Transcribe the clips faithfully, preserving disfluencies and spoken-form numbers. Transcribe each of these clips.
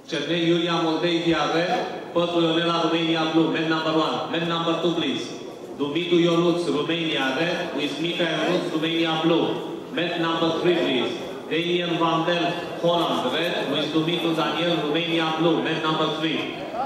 Cernei Iulia Moldavia Red, Pătru Ionela Romania Blue, men number one. Men number two, please. Dumitu Ionuț, Romania Red, with Mica Ionuț, Romania Blue. Men number three, please. Damien Van Der, Holland Red, with Dumitu Daniel, Romania Blue. Men number three.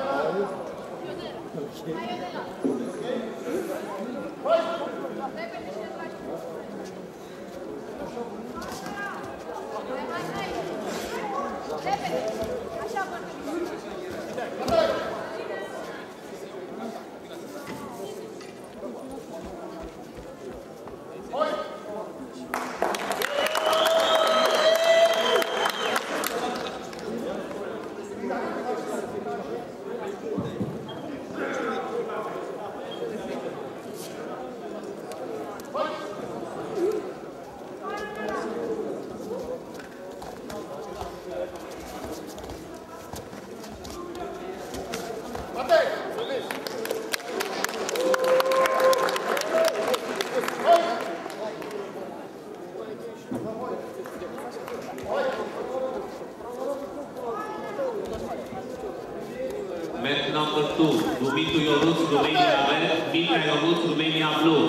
Match number two, Dumitu Ionuț, Romania Red, Mica Ionuț, Romania Blue.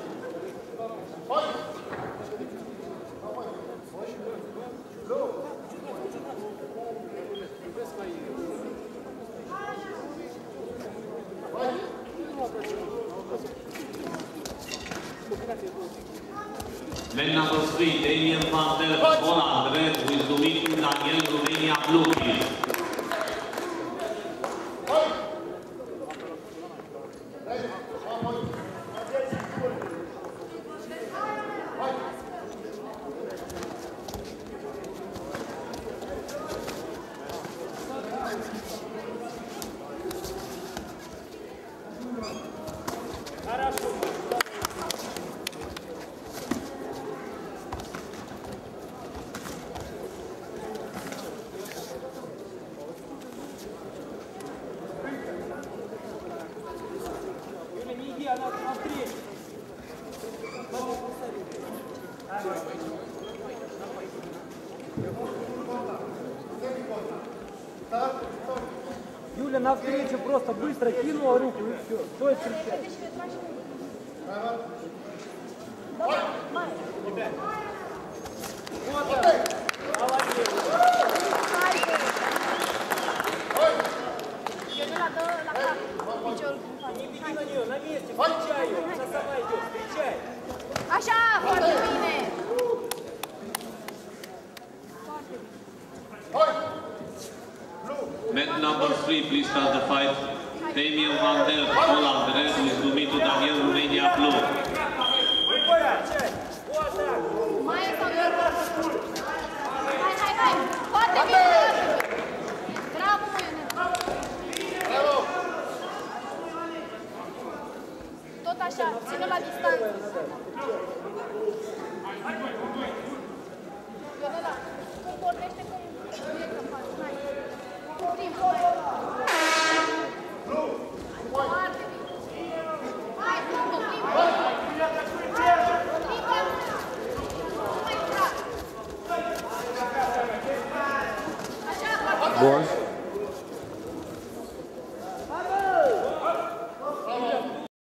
Man number three, Damien Van Der, Holland Red, with Dumitu Daniel, Romania Blue, please. Юля навстречу просто быстро кинула руку и все. Стоит встречать. Вот так. Молодец. Не беги на нее, на месте, встречай ее. Она сама идет, встречай. Așa, foarte bine. Man number three, please start the fight. Damien Van Der, Holland Red, with Dumitu Daniel, Romania Blue. Mai e sau hai, hai, hai. Foarte bine. Bravo, Ionel. Tot așa, ține la distanță. Ionela, cum vorbește cum e că faci. Hai. Timp, hai. Foarte bine. Hai, timpul, timpul. Timpul. Nu mai trag. Așa, foarte bine. Bun.